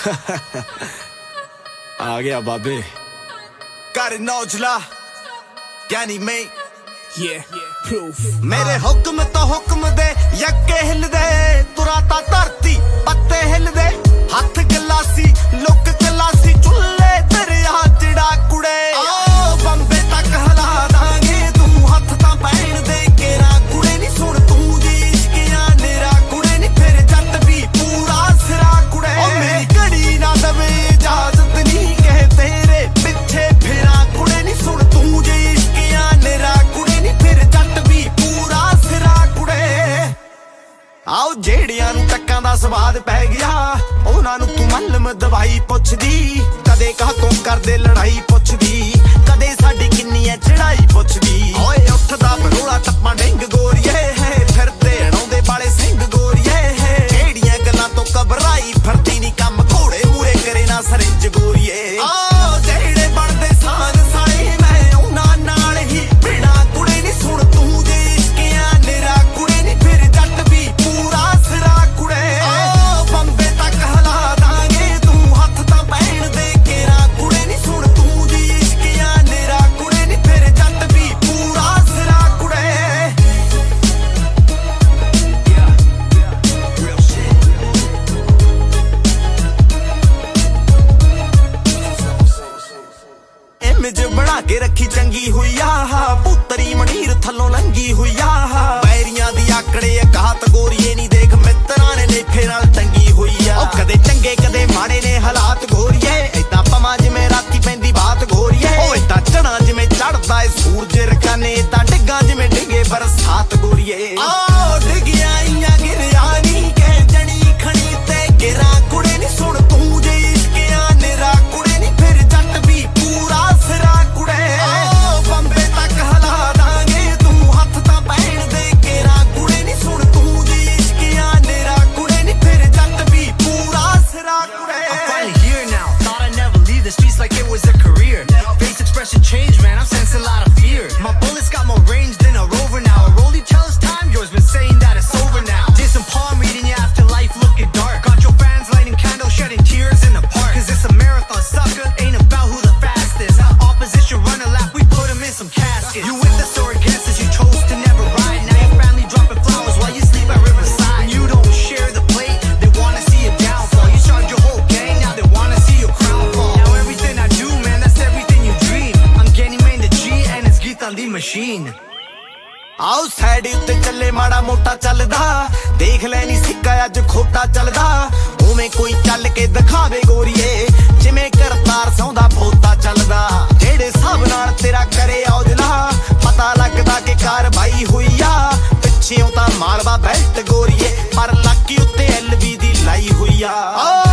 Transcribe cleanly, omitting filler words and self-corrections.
आ गया बाबे कर नौजला यानी मैं proof मेरे हुक्म तो हुक्म दे यक्के हिल दे तुराता धरती पत्ते हिल दे हथ गलासी लुक गलासी चुल्ले तेरे चिड़ा कुड़े बंबे तक हला दांगे तू हथ तां पैण दे केरा कुड़े नी सुन तू जी इश्किया नेरा कुड़े नी फिर जट भी पूरा सिरा कुड़े मेरी घड़ी ना दवे इजाजत नी कह तेरे पिछे फिरा कुड़े नी सुन तू जी इश्किया नेरा कुड़े नी फिर जट भी पूरा सिरा कुड़े आओ जेड़ियां नू टक्कां दा स्वाद पै गया उन्हां नू तू मलम दवाई पुछदी कदे कह तों करदे लड़ाई पुछदी कदे साडी किन्नी है चढ़ाई पुछदी ओए उठदा बरोला टप्पा डिंग गोरीए है फिरदे अणाउंदे वाले सिंह गोरीए है जेड़ियां गल्लां तो घबराई फिरदी नी कम घोड़े मूरे करे ना सरिंज गोरीए जेड़े बनदे सान साले मैं उन्हां नाल ही बिना कुड़े नी सुन तू जे इश्किया नेरा कुड़े नी फिर जट भी पूरा सिरा कुड़े बंबे तक हला दांगे तू हथ तां पैण दे केरा कुड़े नी सुन तू जी इश्किया नेरा कुड़े नी फिर जट भी पूरा सिरा कुड़े इमेज बना के रखी चंगी हुई आ पुतरी मनीर थलों लंगी हुई आ बैरियां दी आकड़े घात गोरीए नी देख मित्रां ने नेफे नाल टंगी हुई आ कदे चंगे कदे माड़े ने हालात गोरीए इदां पवां जिवें राती पैंदी बात गोरीए इदां चढ़ां जिवें चढ़दा ए सूरज रकाने इदां डिग्गां जिवें डिगे बरसात गोरीए डिगियां आईयां गिरिया नी कह जणी खणी ते गिरा कुड़े नी सुन तू जे इश्किया नेरा कुड़े नी फिर जट भी पूरा सिरा कुड़े बंबे तक हला दांगे तू हथ तां पैण दे केरा कुड़े नी सुन तू जी इश्किया नेरा कुड़े नी फिर जट भी पूरा सिरा कुड़े I'm finally here now. Thought I'd never leave the streets like it was a career. Face expression changed, man. I'm sensing a lot of fear. My bullets got more range than a rover now. A rollie tell us time. Yours been saying that it's over now. Did some palm reading, yeah, after life looking dark. Got your fans lighting candles, shedding tears in the park. Cause it's a marathon, sucker. Ain't about who the fastest. Opposition run a lap, we put them in some caskets. You with us or against us, you chose to never ride. Now your family dropping flowers while you sleep at Riverside. When you don't share the plate, they wanna see you downfall. You charge your whole gang, now they wanna see your crown fall. Now everything I do, man, that's everything you dream. I'm getting main the G and it's Geetan the machine. आओ side उत्ते चले माड़ा मोटा चलदा देख लैनी सिक्का अज खोटा चलदा उवें कोई चल के दिखावे गोरीए जिवें करतार सौंदा पोता चलदा जेड़े साहब नाल तेरा करे औजला पता लगदा कि कारवाई हुई आ पिछेओं तां मालवा बेल्ट गोरीए पर लाकी उत्ते LV दी लाई हुई आ